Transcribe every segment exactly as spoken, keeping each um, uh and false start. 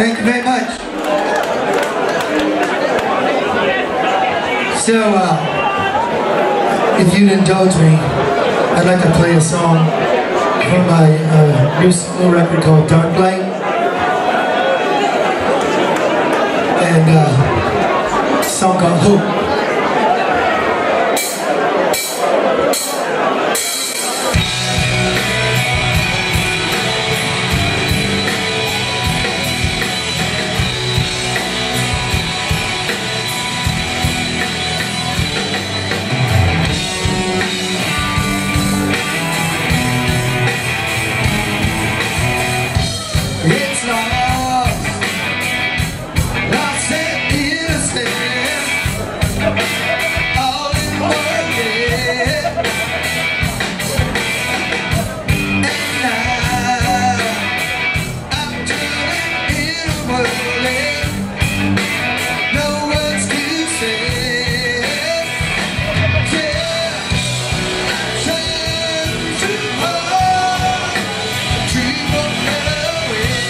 Thank you very much. So, uh, if you'd indulge me, I'd like to play a song from my uh, new solo record called Dark Light. And uh, a song called Hope. It's lost, lost and innocent, all in one day. And now I'm turning inwardly, no words to say. Yeah, I turn to heart, dream of better ways.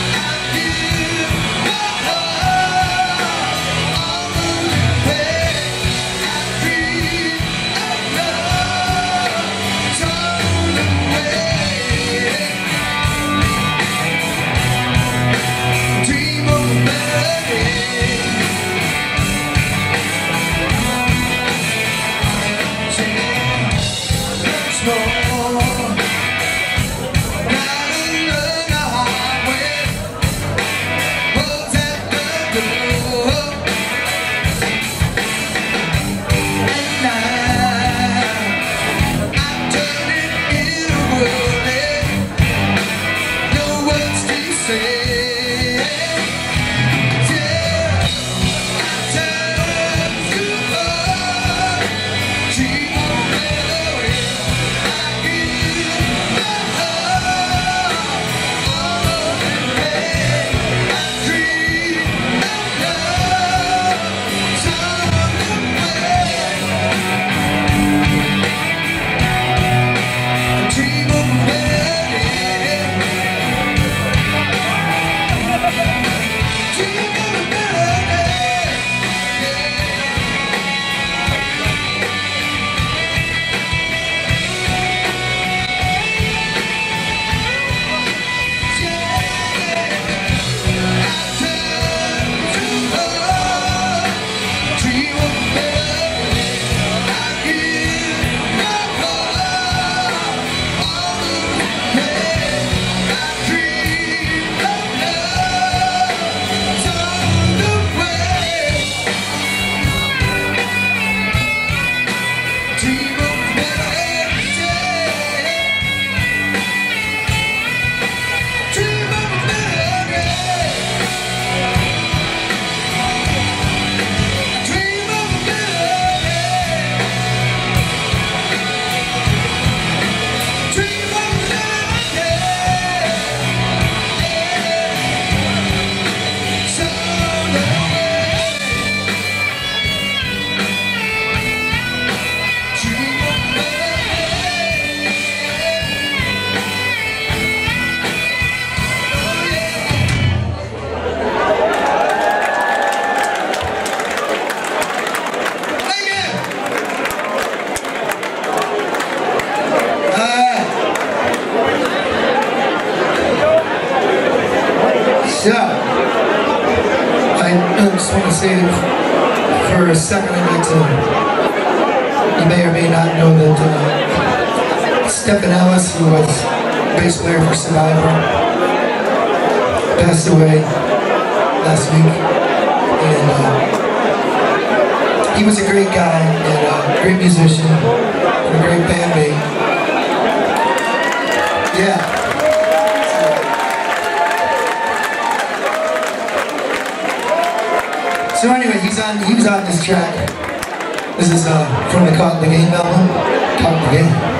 So, I just want to say for a second, I'd like to, you may or may not know that uh, Stephen Ellis, who was bass player for Survivor, passed away last week, and uh, he was a great guy, and a great musician, and a great bandmate. Yeah. So anyway, he's on. He was on this track. This is uh, from the Caught in the Game album. Caught in the Game.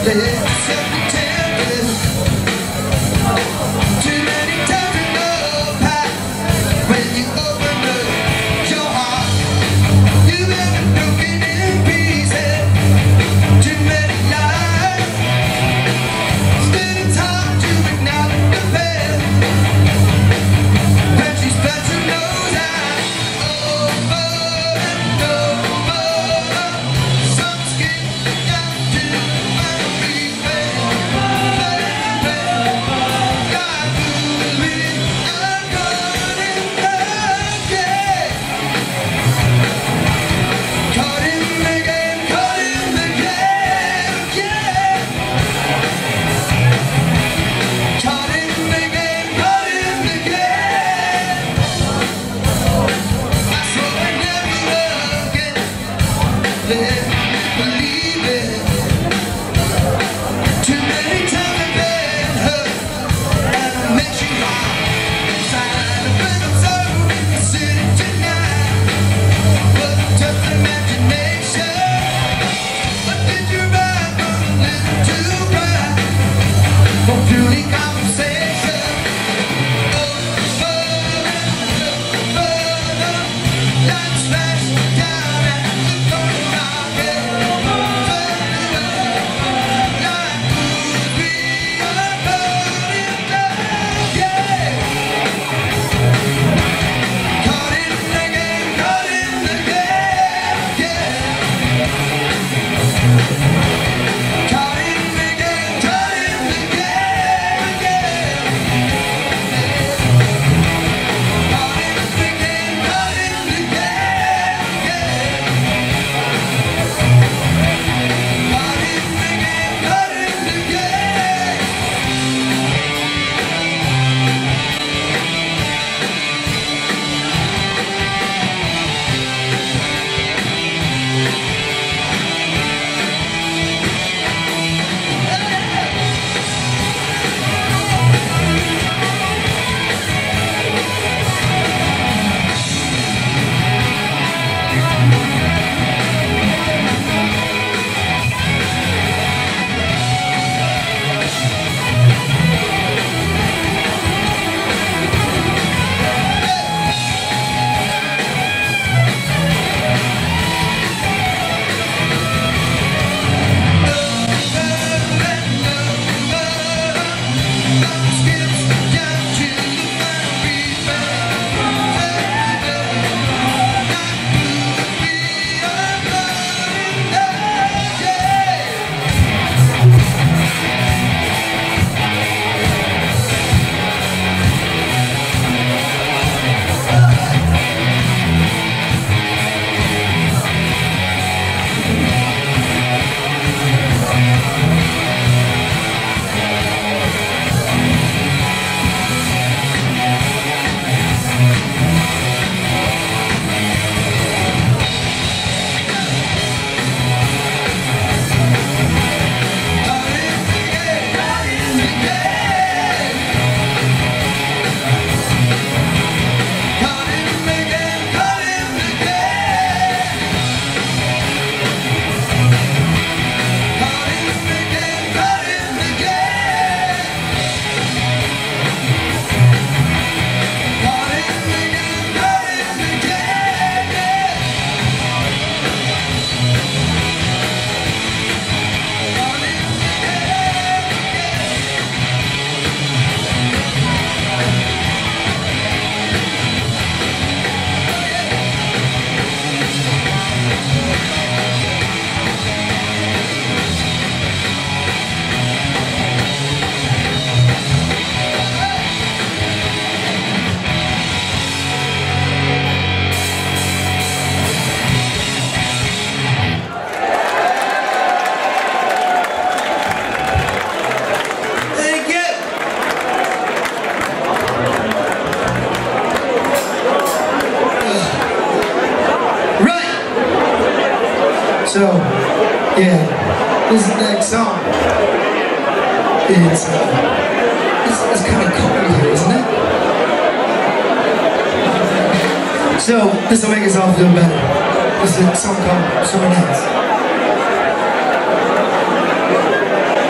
So, yeah, this next song, it's, uh, it's, it's kind of cold here, isn't it? So, this will make us all feel better. This is a song called Summer Nights.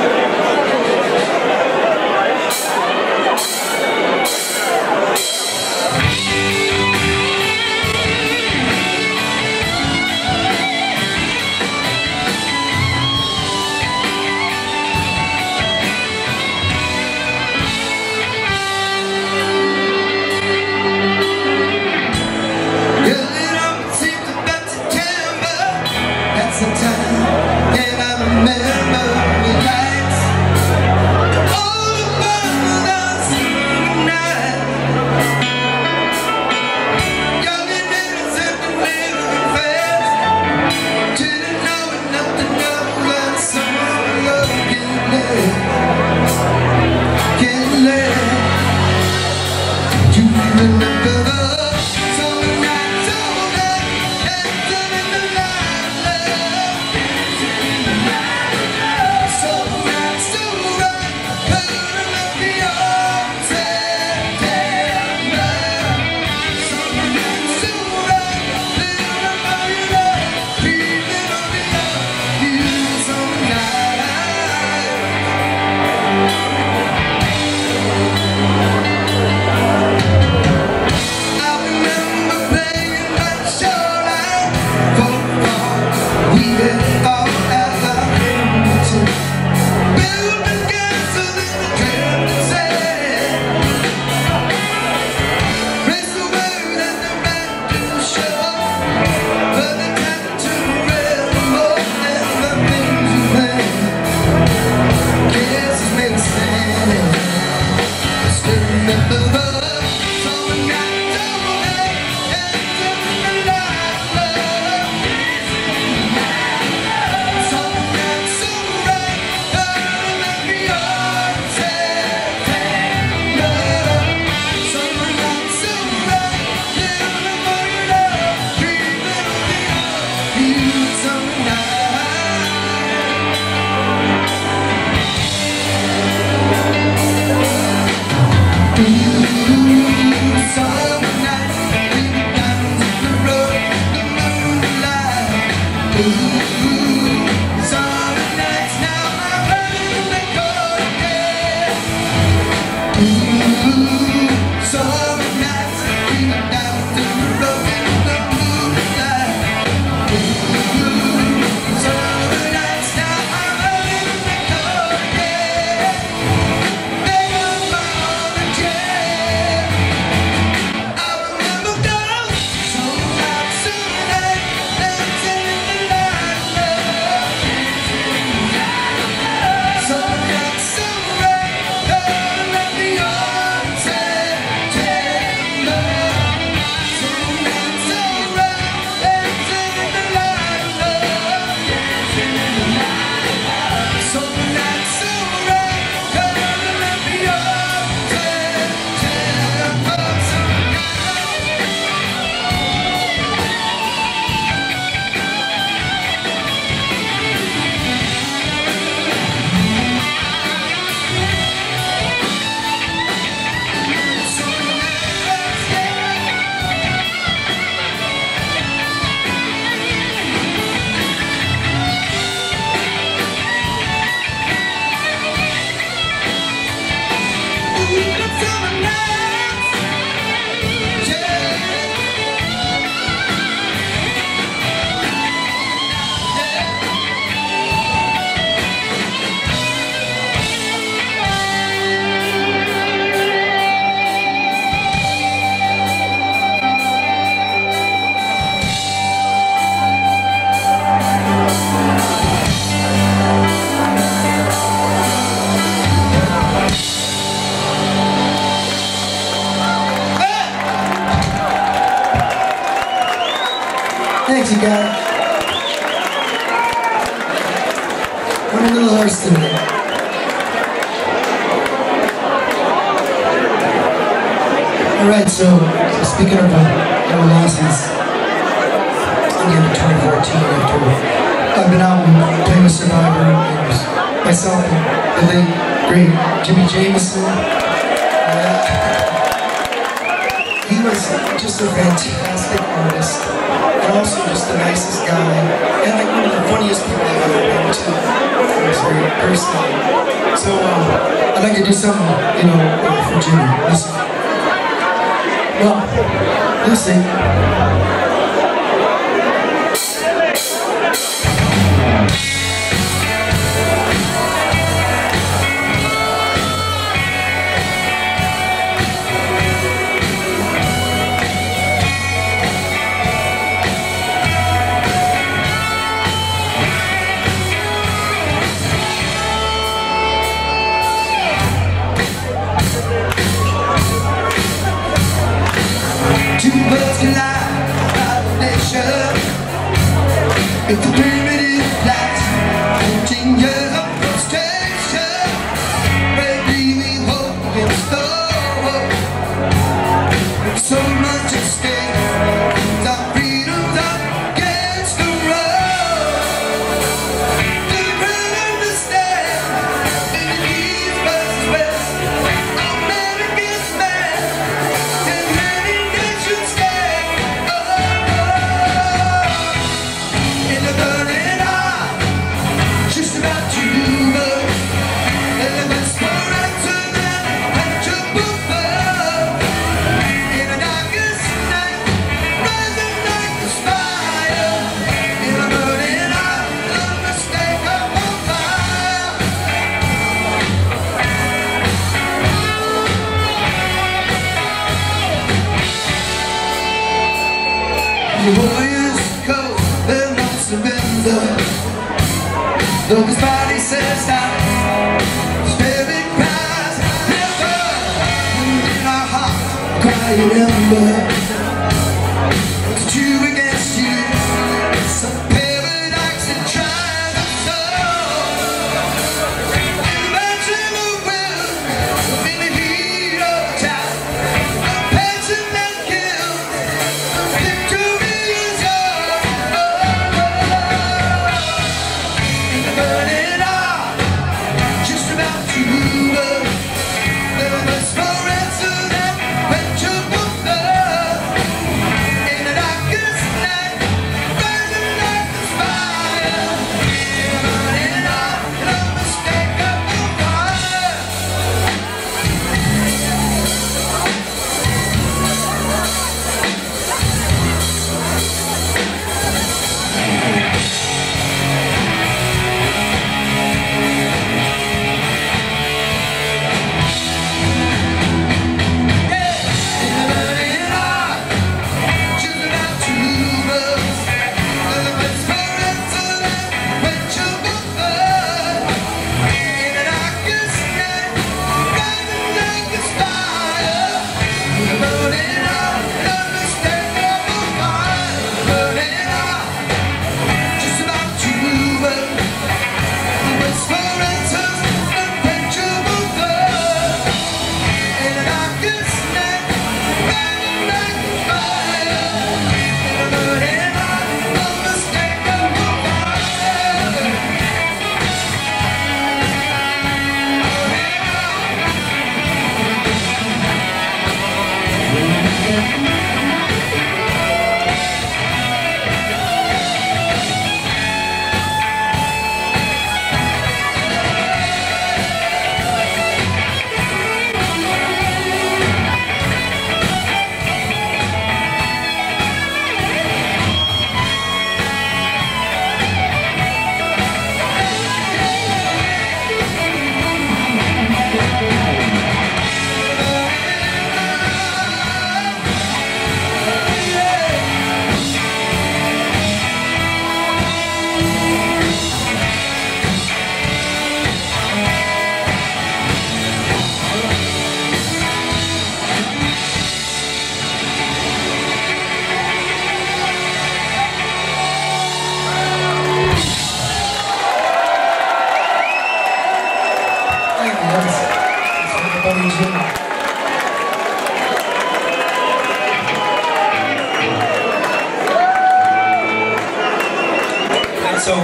Thanks, you guys. Went a little harsh today. Alright, so speaking of uh, losses, again in twenty fourteen, after I've been out and playing with Survivor, and myself and the late, great Jimmy Jameson. Uh, he was just a fantastic artist, and also just the nicest guy, and like one of the funniest people I've ever been to. He was very personal. So uh, I'd like to do something, you know, for Jimmy. Listen. Well, listen. Two birds collide without a nation. If the pyramid is flat, fourteen years of frustration. Though his body says stop, spirit cries never. And in our hearts, crying ember. It's two against you. Some paradox and trying to solve. Imagine the will in the heat of time. A passion that kills. Victory is yours. Burning out, just about to burn. The whisperers of that quenchable love. In the darkest night, burning like a fire. Burning out, an unmistakable fire. Buddy Jim. And so,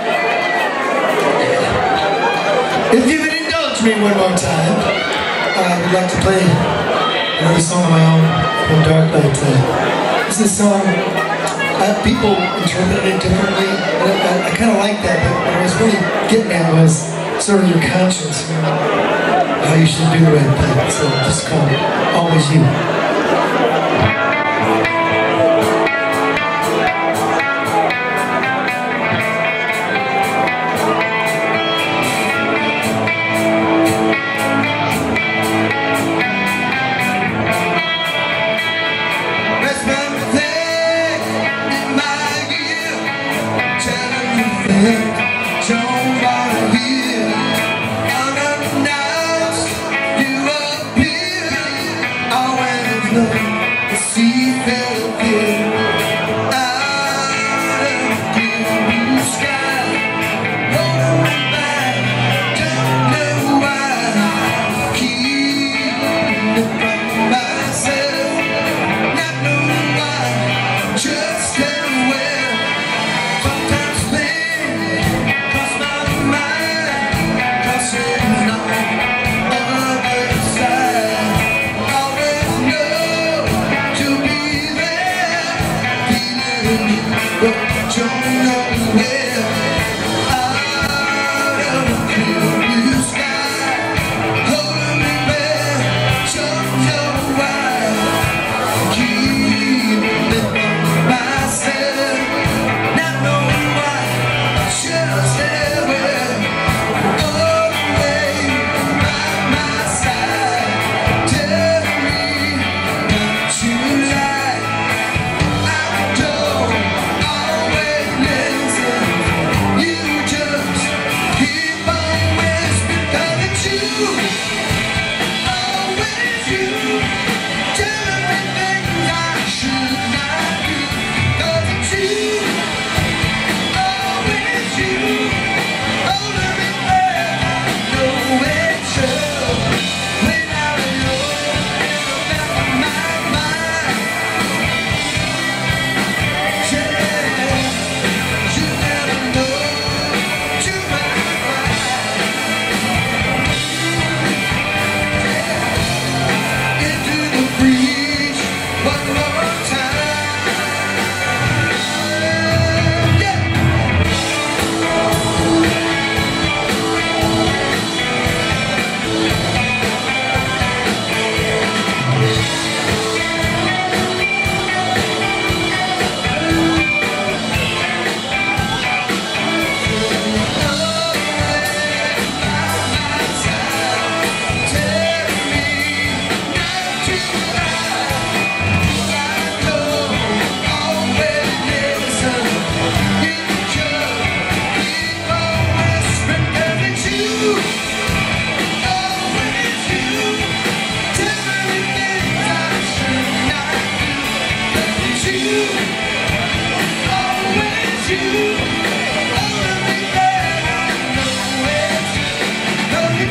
if you would indulge me one more time, I would like to play another song of my own from Dark Night. Uh, this is a song, uh, people interpret it differently, and I, I, I kind of like that, but what I was really getting at was sort of your conscience, you know, how you should do the right thing. So just call it Always You. Don't wanna hear unannounced. You appear. I went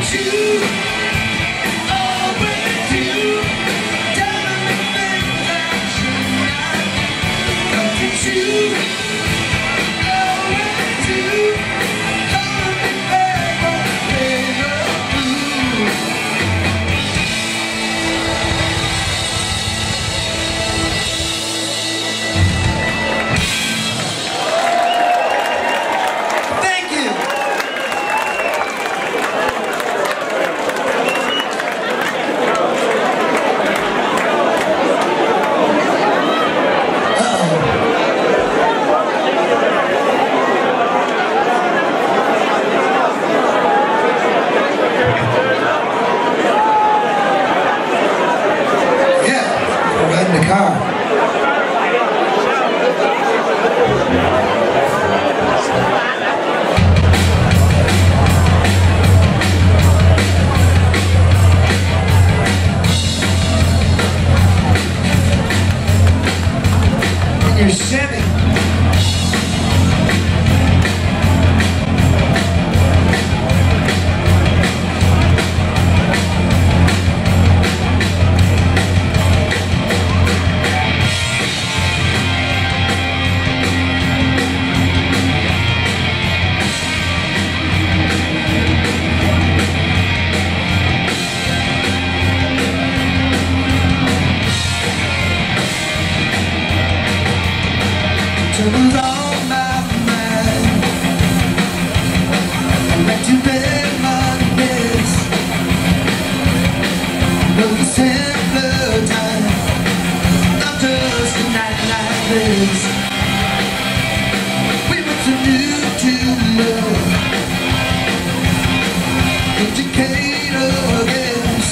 Your Chevy. Troubles on my mind. I went to bed Mondays. No simpler time. Not just a night like this. We were too new to love. Educate against.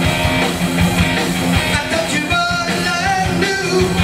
I thought you all I knew.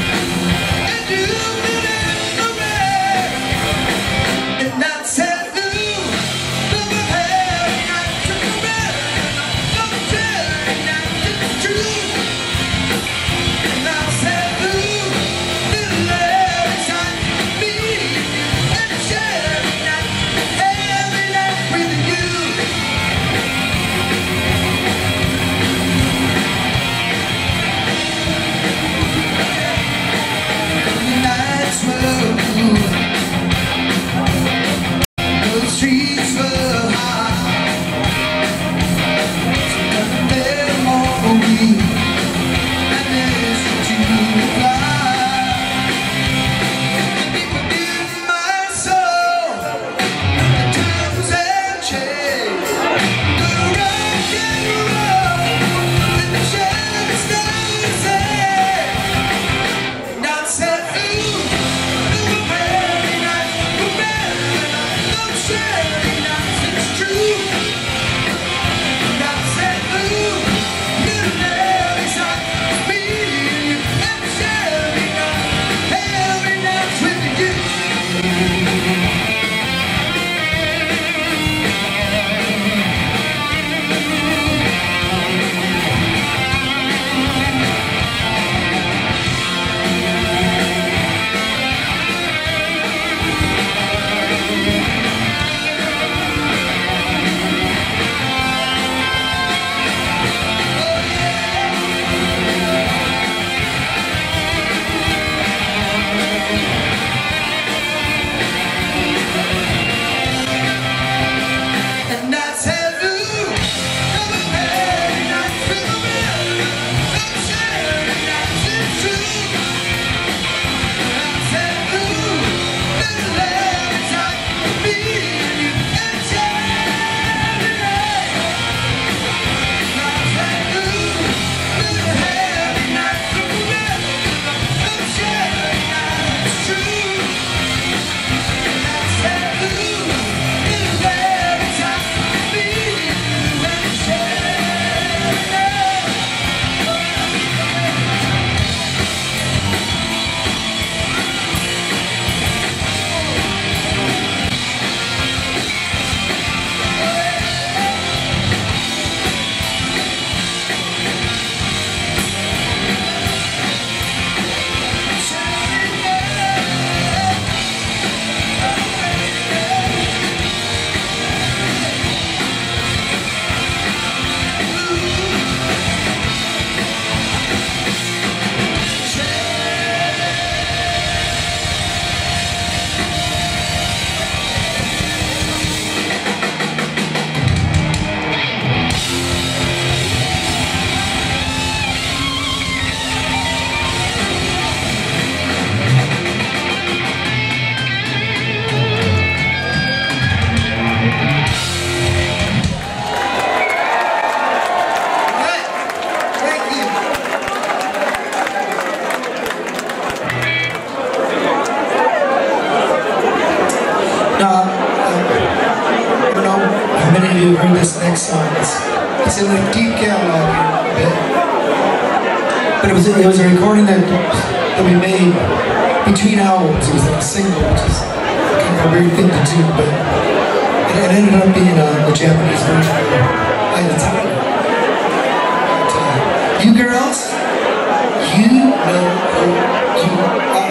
It's, it's in the deep catalog here a bit. But it was, it was a recording that, that we made between albums. It was like a single, which is kind of a weird thing to do, but it, it ended up being a, a Japanese version by the time. But, uh, you girls, you know who you are.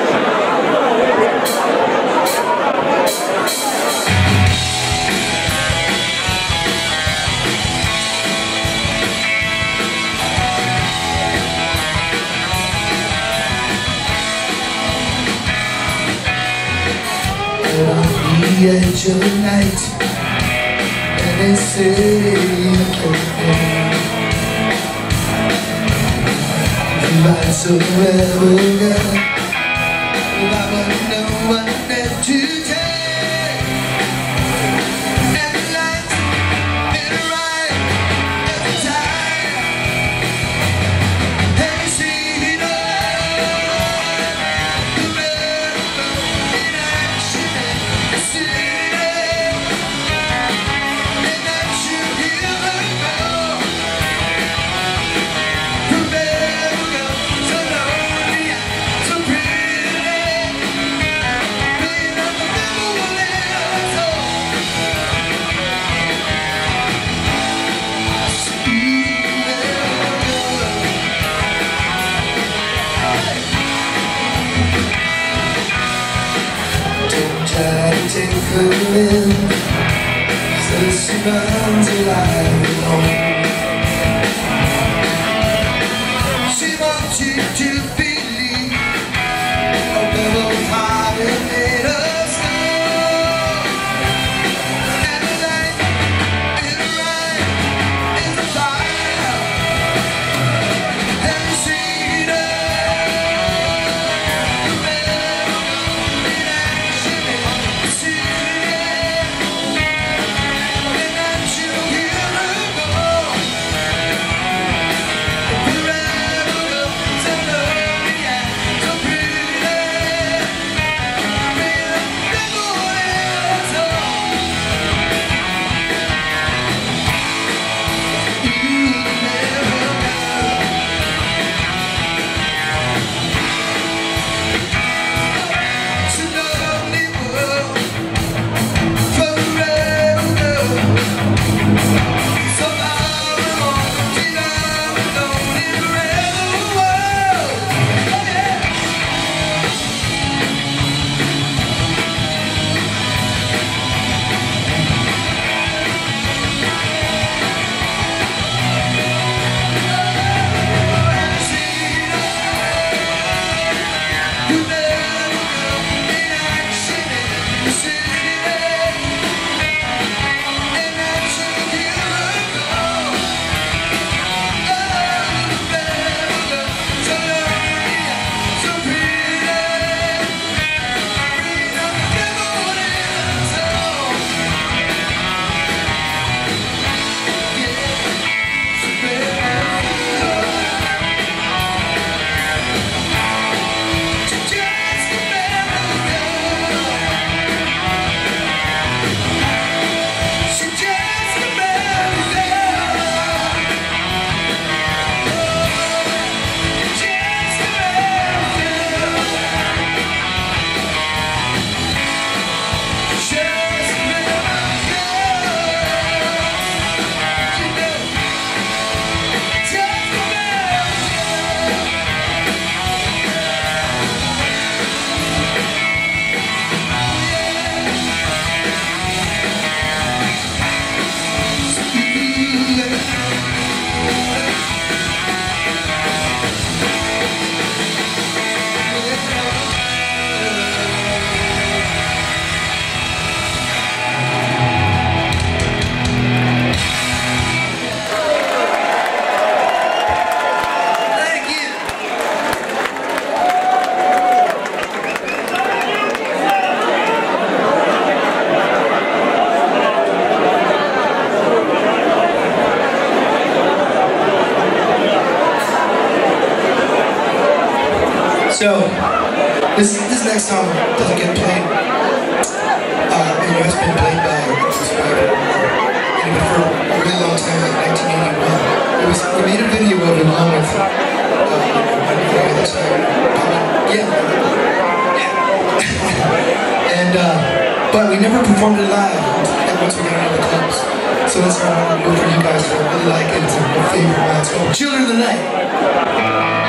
On the edge of the night, and they say you ride so well, girl. I wouldn't know what that to take. And the lights hit it right every time. And you see the light, the railroad in action. Try to take her in, so she runs alive alone. She wants you to believe a little heart is made of stone. And the light in the right is a fire. And you see the So, this this next song doesn't get played. Uh, you know, it's been played by for a really long time. but we never performed it live once we got out of the clubs. So that's what I want to do for you guys to really like it. It's my favorite band. It's called Children of the Night.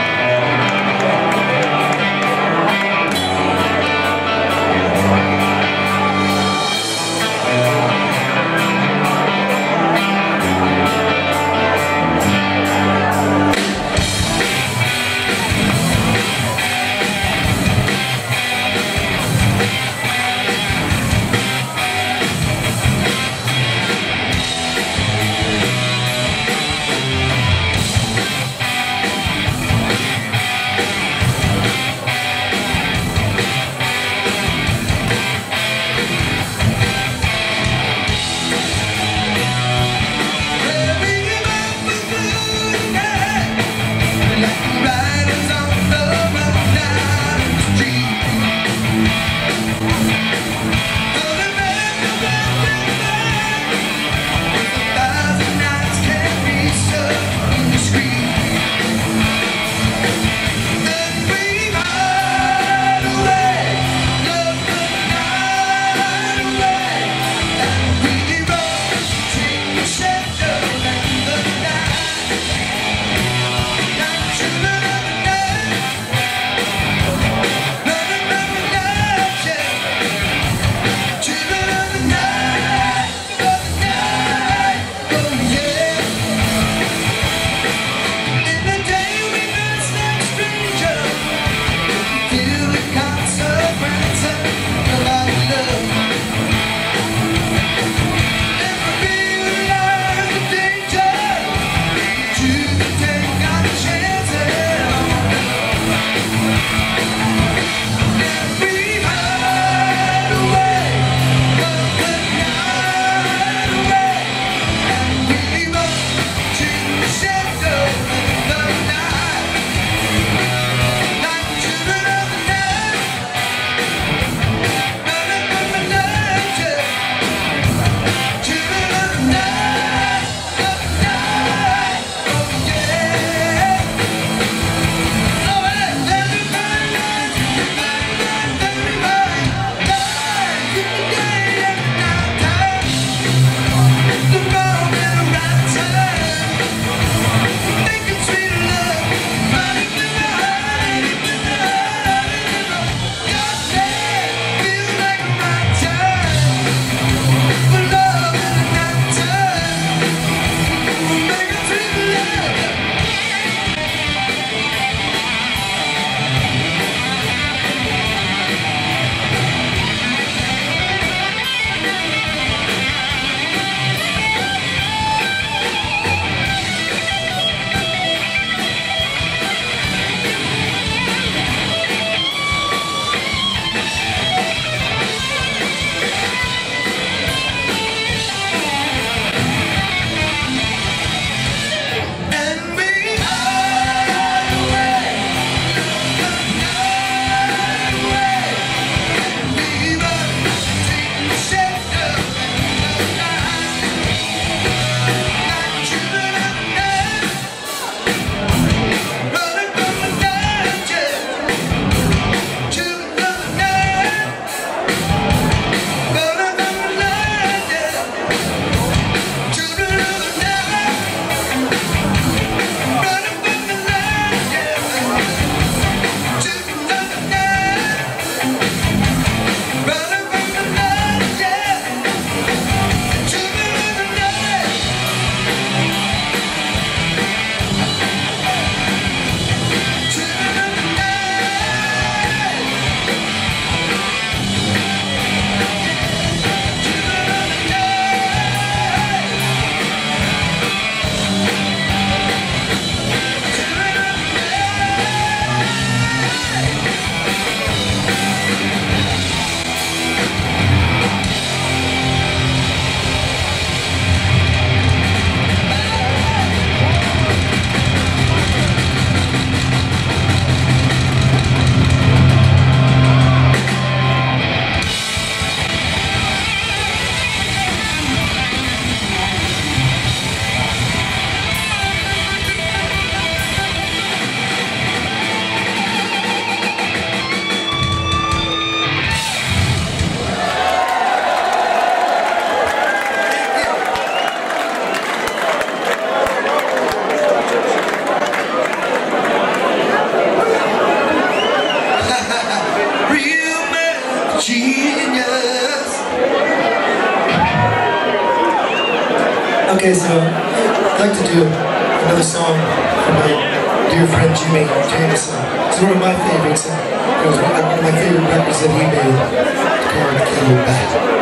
Okay, so I'd like to do another song for my dear friend Jimmy Jameson. It's one of my favorites. It was one of, one of my favorite records that he made. It's called Get Back.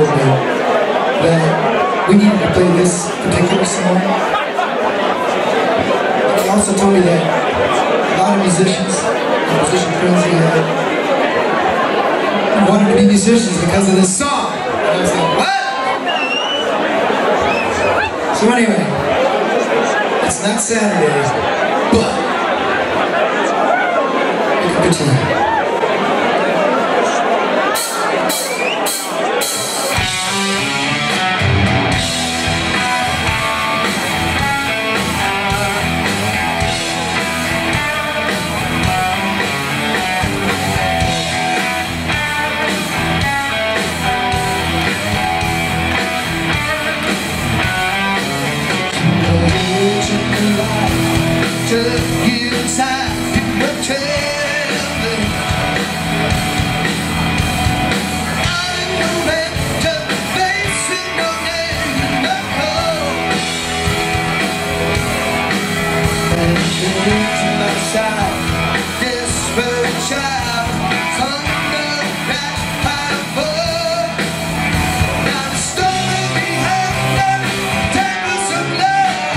told me that we needed to play this particular song. And he also told me that a lot of musicians, musician friends he had, wanted to be musicians because of this song. And I was like, what? So anyway, it's not Saturday, but make a good time. Took you time, you were traveling. I'm no man to face it, no name, no hope. And you're to my side, desperate child, thunder that power. Now the story behind that tempest of love.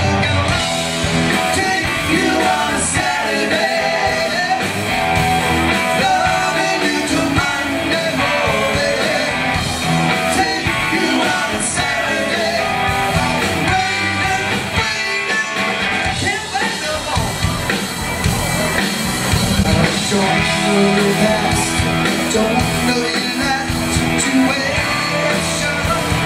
Don't know your past, don't know your last situation.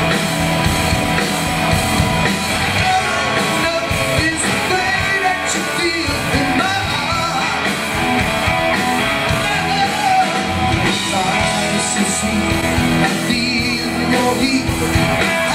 All I know is the way that you feel in my heart. My eyes so sweet, I feel your heat.